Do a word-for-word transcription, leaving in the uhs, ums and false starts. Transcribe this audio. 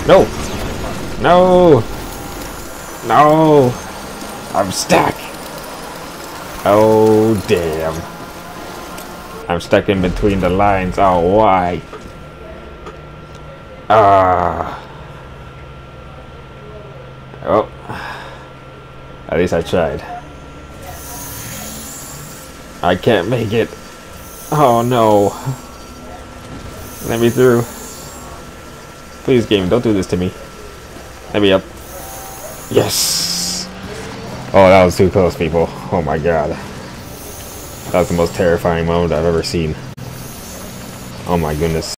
No! No! No! I'm stuck! Oh, damn. I'm stuck in between the lines. Oh, why? Ah. Oh. At least I tried. I can't make it. Oh, no. Let me through. Please, game, don't do this to me. Let me up. Yes! Oh, that was too close, people. Oh my god. That was the most terrifying moment I've ever seen. Oh my goodness.